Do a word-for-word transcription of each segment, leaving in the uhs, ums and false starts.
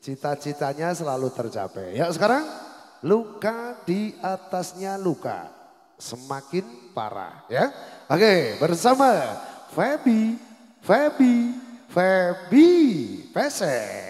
cita-citanya selalu tercapai. Ya sekarang luka di atasnya luka semakin parah ya. Oke bersama Feby, Feby, Feby Pesek.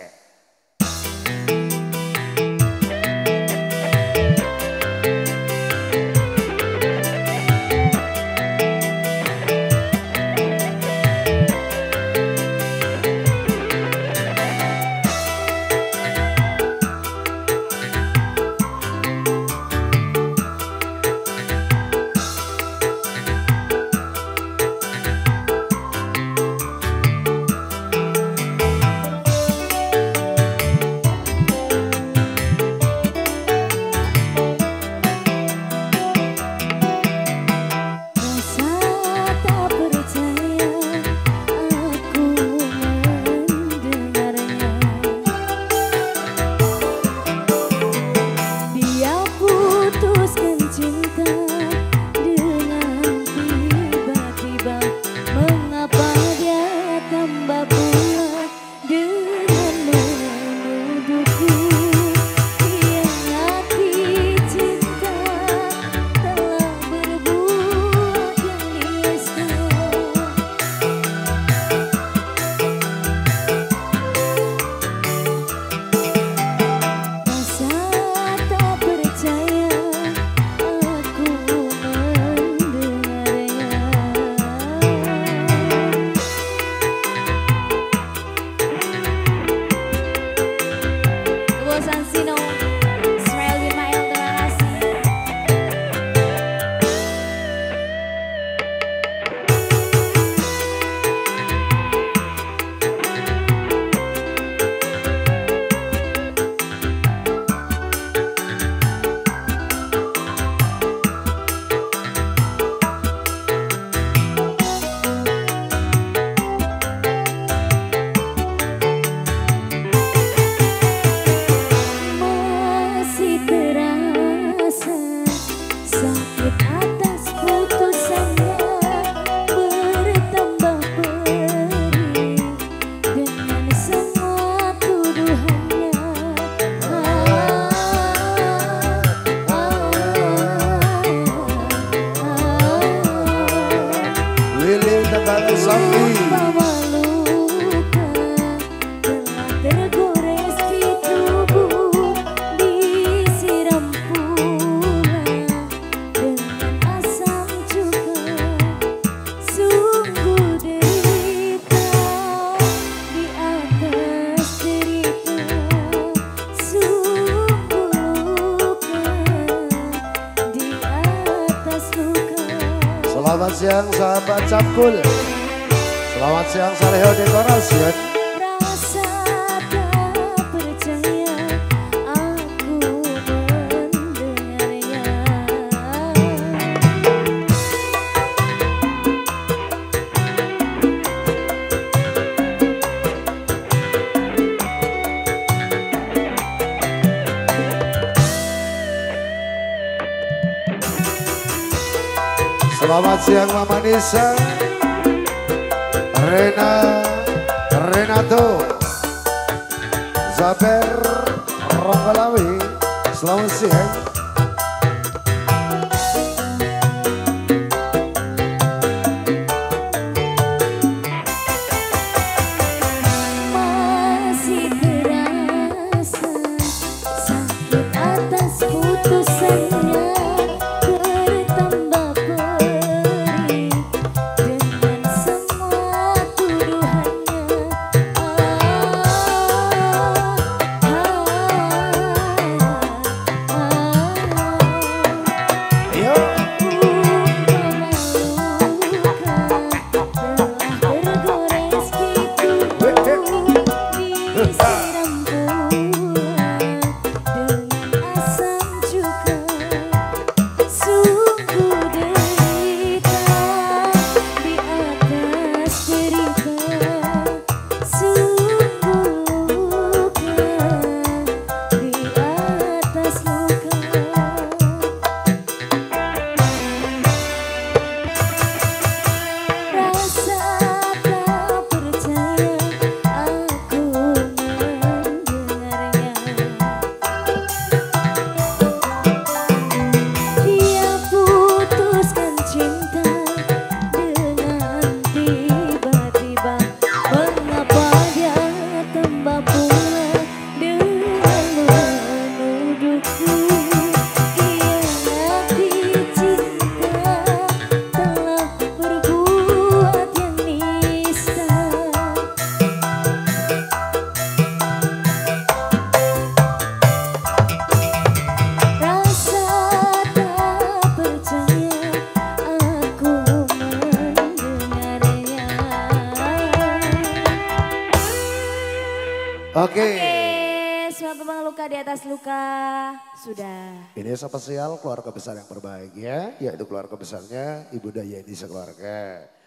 Selamat siang sahabat Capkul. Selamat siang Saleho Dekorasi. Rasa tak percaya aku mendengarnya. Selamat siang Mama Nisa, Rena, Renato, Zaber, Ronggolawi. Selamat siang. Masih terasa sakit atas putusannya. Ah Oke. Oke, semua pemenang luka di atas luka sudah. Ini spesial keluarga besar yang berbahagia, yaitu keluarga besarnya Ibu Dayani sekeluarga.